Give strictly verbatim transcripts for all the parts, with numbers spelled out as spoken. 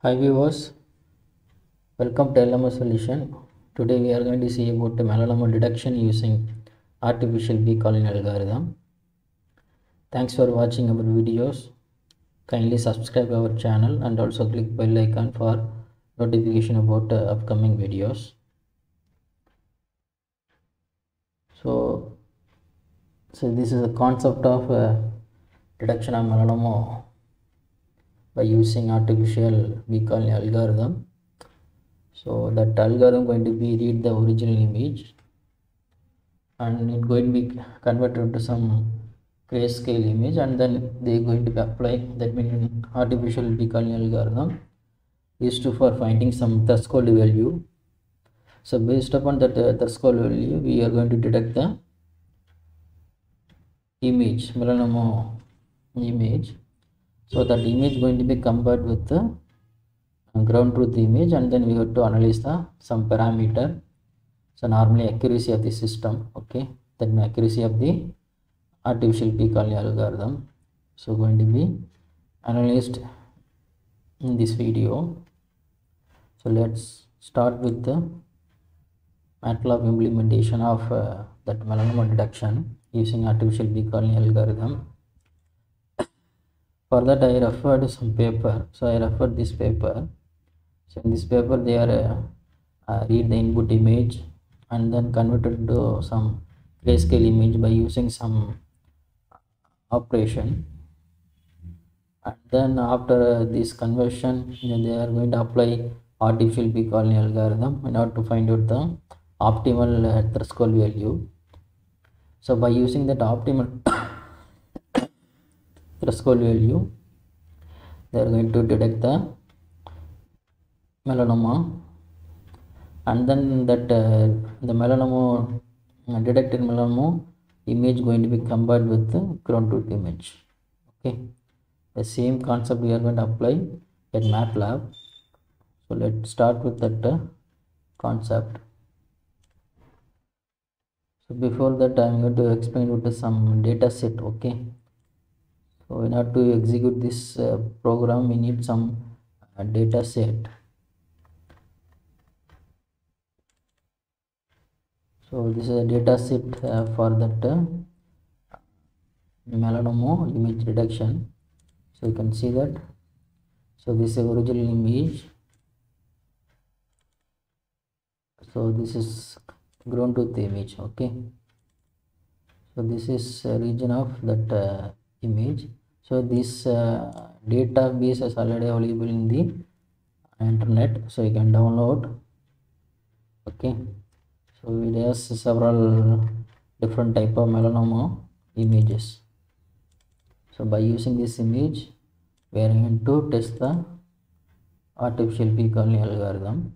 Hi viewers, welcome to L M S Solution. Today we are going to see about the melanoma detection using artificial bee calling algorithm. Thanks for watching our videos. Kindly subscribe our channel and also click bell icon for notification about uh, upcoming videos. So, so this is a concept of uh, detection of melanoma by using artificial bee calling algorithm. So that algorithm going to be read the original image and it going to be converted to some grayscale image, and then they going to be apply that means artificial bee calling algorithm used to for finding some threshold value. So based upon that uh, threshold value, we are going to detect the image, melanoma image. So that image going to be compared with the ground truth image, and then we have to analyze the some parameter. So normally accuracy of the system, okay, that means accuracy of the artificial bee calling algorithm. So going to be analyzed in this video. So let's start with the MATLAB implementation of uh, that melanoma detection using artificial bee calling algorithm. For that I referred some paper. So I referred this paper. So in this paper they are uh, uh, read the input image and then converted to some grayscale image by using some operation, and then after uh, this conversion they are going to apply artificial bee calling algorithm in order to find out the optimal uh, threshold value. So by using that optimal threshold value, they are going to detect the melanoma, and then that uh, the melanoma uh, detected melanoma image going to be combined with the ground truth image. Okay, the same concept we are going to apply at MATLAB. So let's start with that uh, concept. So before that I am going to explain with some data set. Okay, so in order to execute this uh, program we need some uh, data set. So this is a data set uh, for that uh, melanoma image detection. So you can see that. So this is original image. So this is ground truth image. Okay, so this is a region of that uh, image. So this uh, database is already available in the internet, so you can download. Okay, so it has several different type of melanoma images. So by using this image we are going to test the artificial bee calling algorithm.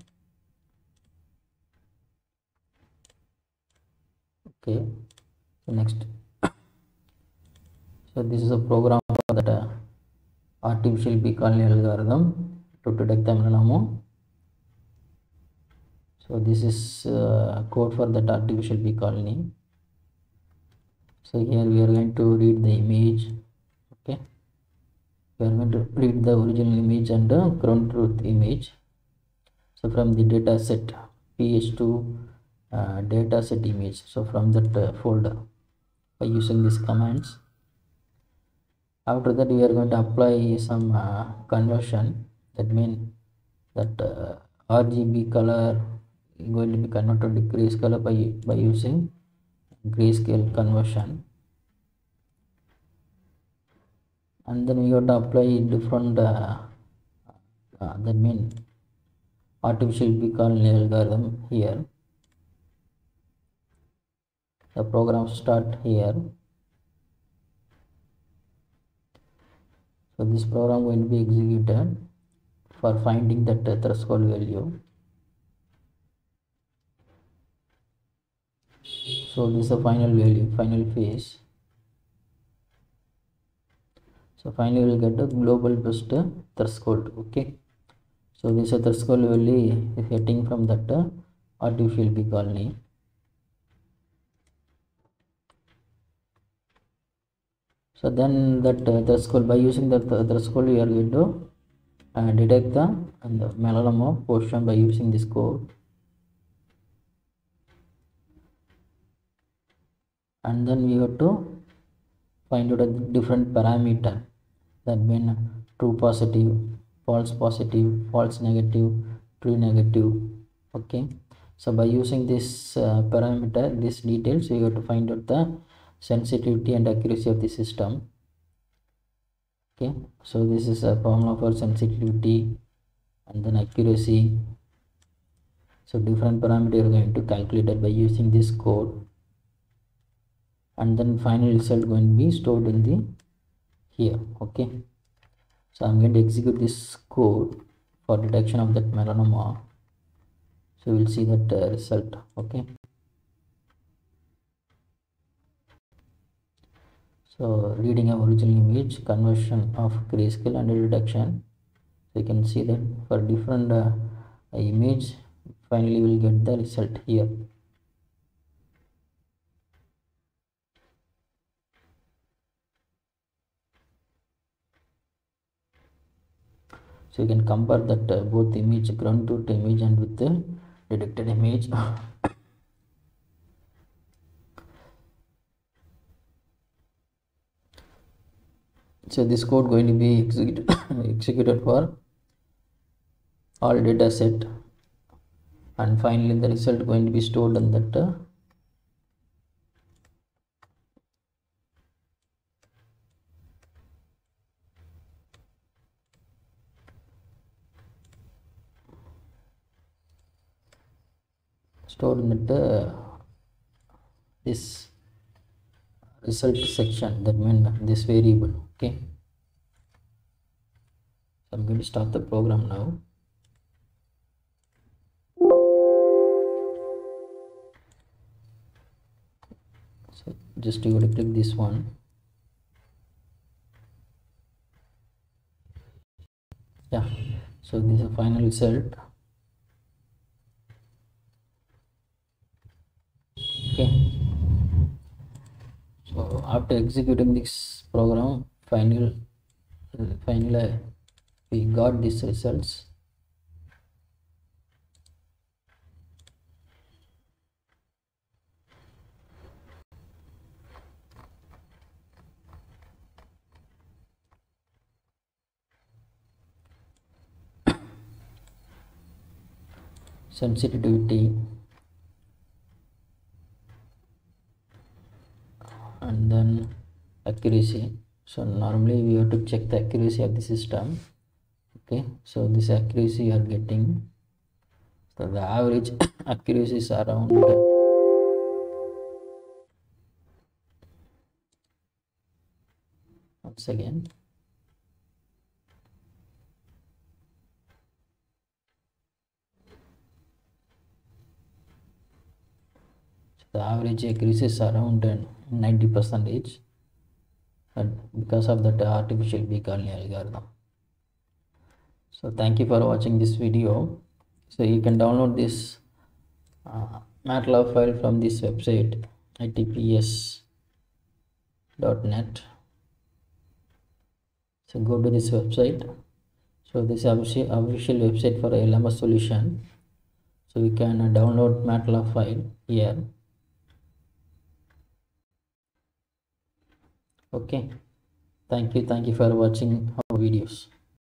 Okay, so next, so this is a program for that uh, artificial bee calling algorithm to detect the melanoma. So this is uh, code for that artificial bee colony. So here we are going to read the image. Okay, we are going to read the original image and the ground truth image. So from the data set P H two uh, data set image, so from that uh, folder by using these commands. After that we are going to apply some uh, conversion. That means that uh, R G B color is going to be converted to grayscale by by using grayscale conversion, and then we have to apply different uh, uh, that means artificial bee calling algorithm here. The program start here. So this program going to be executed for finding that uh, threshold value. So this is the final value, final phase. So finally we will get a global best uh, threshold. Okay, so this is a threshold value is getting from that uh, artificial bee colony. So then that uh, threshold, by using that uh, threshold we are going to uh, detect the, and the melanoma portion by using this code. And then we have to find out a different parameter, that mean true positive, false positive, false negative, true negative. Okay, so by using this uh, parameter, these details, we have to find out the sensitivity and accuracy of the system. Okay, so this is a formula for sensitivity and then accuracy. So different parameter are going to calculate it by using this code, and then final result going to be stored in the here. Okay, so I'm going to execute this code for detection of that melanoma, so we'll see that uh, result. Okay, so reading a original image, conversion of grayscale and reduction. So you can see that for different uh, image, finally we'll get the result here. So you can compare that uh, both image, ground truth image, and with the detected image. So this code going to be executed executed for all data set, and finally the result going to be stored in that uh, stored in that uh, this result section, that means this variable. Okay, so I'm going to start the program now. So just you got to click this one. Yeah, so this is the final result. Okay, so after executing this program, final finally we got these results. Sensitivity and then accuracy. So normally we have to check the accuracy of the system. Okay, so this accuracy you are getting, so the average accuracy is around once again so the average accuracy is around ninety percentage, and because of that artificial big algorithm. So thank you for watching this video. So you can download this uh, MATLAB file from this website I T P S dot net. So go to this website. So this is official official website for L M S solution. So you can uh, download MATLAB file here. Okay, thank you thank you for watching our videos.